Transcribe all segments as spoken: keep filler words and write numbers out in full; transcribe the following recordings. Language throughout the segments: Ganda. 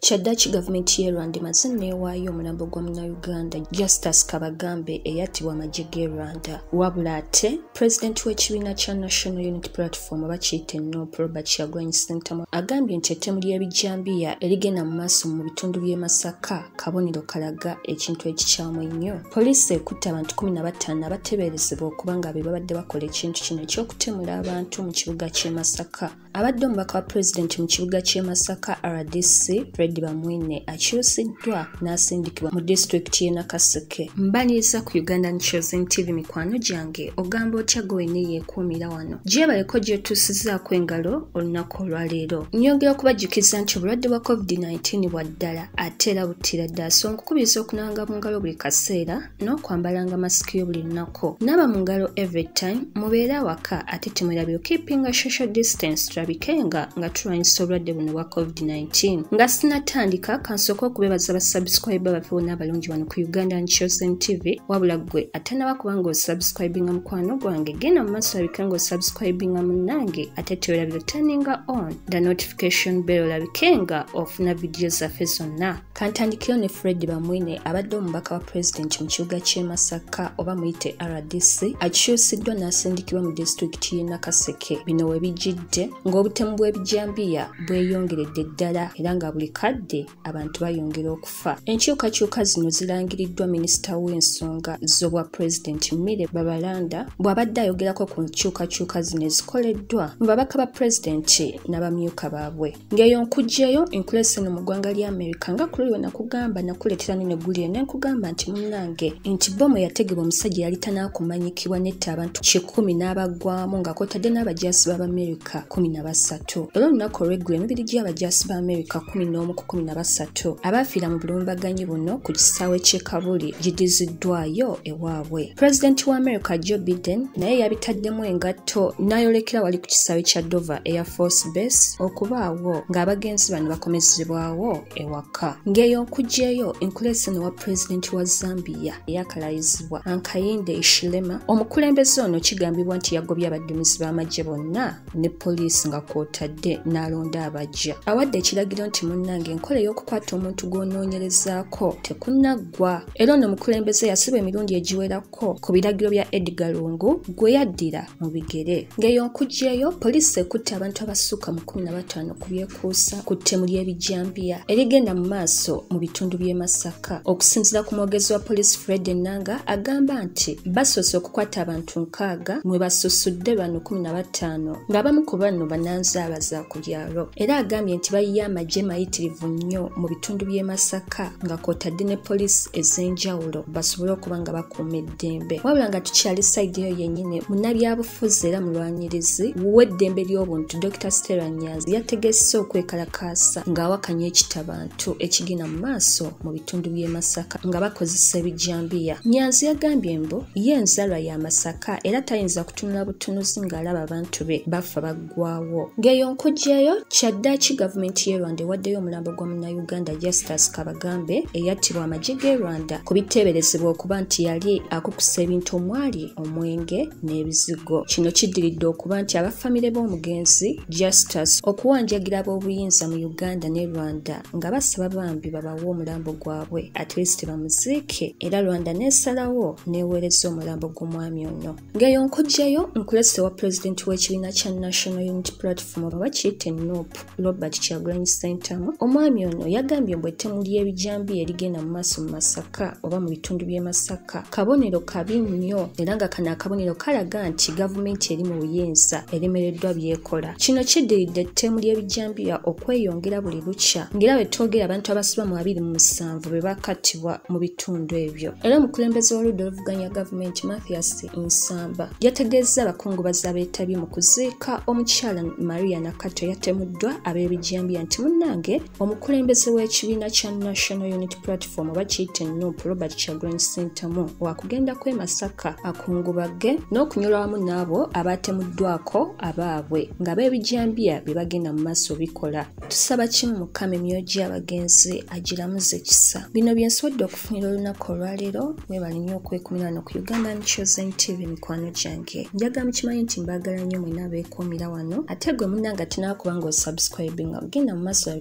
Kyaddaaki Gavumenti y'e Rwanda emaze n'ewaayo omulambo gwa Munnauganda Justice Kabagambe eyattibwa Amagye g'e Rwanda. Wabula ate Pulezidenti w'ekibiina kya National Unity Platform oba kiyite N O P Robert Kyagulanyi Ssentamu agambye nti ettemu ly'ebijambiya erigenda mu maaso mu bitundu by'e Masaka kabonero kalaga ekintu ekikyamu ennyo. Poliisi ekutte abantu kumi na bataano abateeberezebwa okuba nga be babadde bakola ekintu kino ekyokutemula abantu mu kibuga ky'e Masaka. Abadde omubaka wa Pulezidenti mu kibuga ky'e Masaka R D C Fred Bamwine akyusiddwa n'asindikibwa mu disitulikiti y'e Nakaseke. Mbaniriza ku Uganda Chosen T V mikwano gyange ogamba otya gwe ne yeekuumira wano. Gyebaleko gyetuusizaako engalo olunaku olwaleero. Nnyongera okubajjukiza nti obulwadde bwa COVID nineteen bwa ddala ate era buttira ddala, so nkukubiriza okunanga mu ngalo buli kaseera n'okwambalanga masiki yo buli lunaku. Naaba mu ngalo every time, mubeere awaka ate temwerabire keeping a social distance tulabikenga nga tulwanyisa obulwadde buno bwa COVID nineteen. Nga sinatandika kansooka okubeebaza basubscribe baffe bonna abalungi wano ku Uganda Chosen T V, wabula ggwe ate naba kubanga osubscribinga mukwano gwange genda mu maaso olabike nga osubscribinga munnange ate tewerabire turninga on the notification bell olabike nga ofuna vidiyo zaffe zonna. Kantandikiro ne Fred Bamwine abadde omubaka wa Pulezidenti mu kibuga ky'e Masaka oba muyite R D C akyusiddwa n'asindikibwa mu disitulikiti y'e Nakaseke. Bino we bijjidde ng'obutemu bw'ebijambiya bweyongeredde ddala era nga buli kadde abantu bayongera okufa. Enkyukakyuka zino zirangiriddwa minisita w'ensonga z'obwa Pulezidenti Mire Babalanda bw'abadde ayogerako ku nkyukakyuka zino ezikoleddwa mu babaka ba Pulezidenti n'abamyuka baabwe. Ng'eyo nkugjeyo enkulesa eno mu ggwanga lya Amerika nga ku luli we nakugamba nakuleetera nene gulire ne nkugamba nti munnange nti bomu yategebwa omusajja yali tanaakumanyikibwa netta abantu kikumi n'abaggwamu nga kw'otadde n'abajaasi b'Amerika kumi na basatu. Era olunaku olw'eggulu emibiri gy'abajaasi b'Amerika kumi n'omu ku kumi na basatu abafiira mu bulumbaganyi buno ku kisaawe ky'e Kabuli gidiziddwayo ewaabwe. Pulezidenti wa America Joe Biden naye yabitaddemu engatto n'ayolekera wali ku kisaawe kya Dover Air Force Base okubaawo ng'abagenzi bano bakomezebwawo ewaka. Ng'eyo nkugjeyo enkulesa eno wa Pulezidenti wa Zambia eyakalayizibwa Ankayinde Ishilema, omukulembeze ono kigambibwa nti yagobye abaduumizi b'amagye bonna ne poliisi nga kw'otadde n'alonda abajja. Awadde ekiragiro nti munnange enkola ey'okukwata omuntu gw'onoonyerezaako tekunnaggwa. Era ono omukulembeze yasibwa emirundi egiwerako ku biragiro bya Edgar Lungu gwe yaddira mu bigere. Ng'eyo nkugjeyo poliisi ekutte abantu abasukka mu kumi na bataano ku byekuusa ku ttemu ly'ebijambiya erigenda mu maaso mu bitundu by'e Masaka. Okusinziira ku mwogezi wa poliisi Fred Enanga agamba nti basoose okukwata abantu nkaaga mwe basusudde bano kumi na bataano ng'abamu ku bano bananzaabaza ku byalo. Era agambye nti bayiye amagye mayitirivu nnyo mu bitundu by'e Masaka nga kw'otadde ne poliisi ez'enjawulo basobole okuba nga bakuuma eddembe. Wabula nga tukyali sayidi eyo yennyini, munnabyabufuzi era mulwanyirizi w'eddembe ly'obuntu Doctor Stella Nyanzi yategese okwekalakaasa ng'awakanya ekitabantu ekigenda mu maaso mu bitundu by'e Masaka nga bakozesa ebijambiya. Nyanzi yagambye mbu ye enzalwa ya Masaka era tayinza kutunula butunuzi ng'alaba abantu be bafa baggwawo. Ng'eyo nkugjeyo Kyaddaaki Gavumenti y'e Rwanda ewaddeyo omulambo gwa Munnauganda Justice Kabagambe eyattibwa Amagye g'e Rwanda ku biteeberezebwa okuba nti yali akukusa ebintu omwali omwenge n'ebizigo. Kino kiddiridde okuba nti abafamire b'omugenzi Justice okuwanjagira ab'obuyinza mu Uganda ne Rwanda nga basaba bambi babawe omulambo gwabwe at least bamuziike, era Rwanda n'esalawo n'eweereza omulambo gw'omwami ono. Ng'eyo nkugjeyo nkulese wa Pulezidenti w'ekibiina kya National Unity Platform oba kiyite N O P Robert Kyagulanyi Ssentamu, omwami ono yagambye mbu ettemu ly'ebijambiya erigenda mu maaso mu Masaka oba mu bitundu by'e Masaka kabonero kabi nnyo, era nga kano akabonero kalaga nti gavumenti eri mu buyinza eremereddwa byekola. Kino kiddiridde ettemu ly'ebijambiya okweyongera buli lukya, ng'era bwe twogera abantu abasoba mu abiri mu musanvu be bakattibwa mu bitundu ebyo. Era omukulembeze w'oludda oluvuganya gavumenti Mathias Nsamba yategeezza abakungubazi abeetabye mu kuziika omukyala Maria Nakato yatemuddwa ab'ebijambiya nti munnange omukulembeze w'ekibiina kya National Unity Platform oba kiyite N O P Robert Kyagulanyi Ssentamu wakugenda kw'e Masaka akungubage n'okunyolwa wamu n'abo abaatemuddwako abaabwe nga b'ebijambiya bye bagenda mu maaso bikola. Tusaba kimu Mukama emyoyo gy'abagenzi agiramuze ekisa. Bino bye nsobodde okufunira olunaku olwaleero. Weebale nnyo okwekumira wano ku Uganda Chosen T V mikwano gyange. Njaga mukimanyi nti mbaagala nnyo mwenna abeekuumira wano ate gwe munnange atinaba kuba ng'osubscribinga genda mu maaso olabike ng'osubscribinga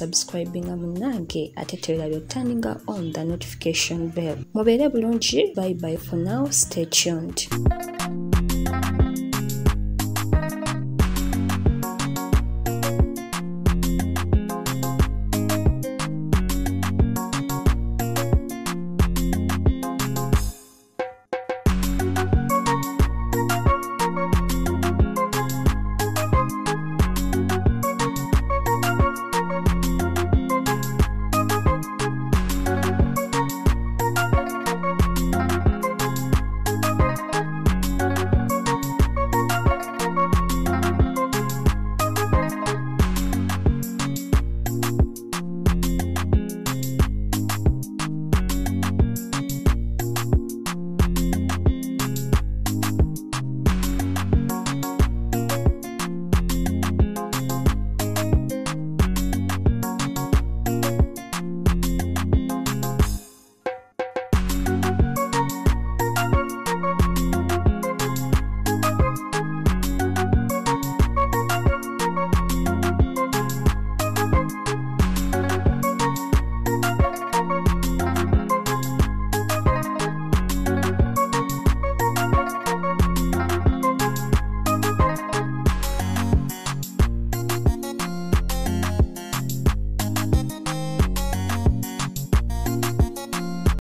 subscribinga munnange ate terabyo turninga on the notification bell. Mubeere bulungi, bye bye for now, stay tuned.